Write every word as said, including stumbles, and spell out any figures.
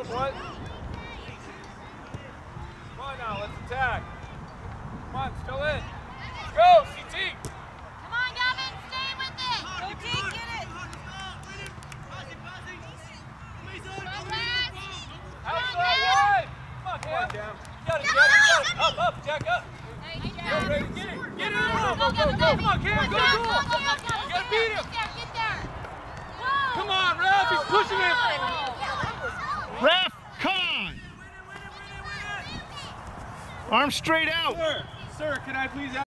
What? Come on now, let's attack. Come on, still in. Let's go, C T. Come on, Gavin, stay with it. Go T, get it. Outside wide. Come on, Cam. You got it, Jack. You got it. Up, up, Jack, up. Go, ready, get it. Get it in. Go, go, go, go. Come on, Cam. Go, go. You got to beat him. Get there. Come on, Ralph. He's pushing him. Ref, come on. Arms straight out. Sir, sir, can I please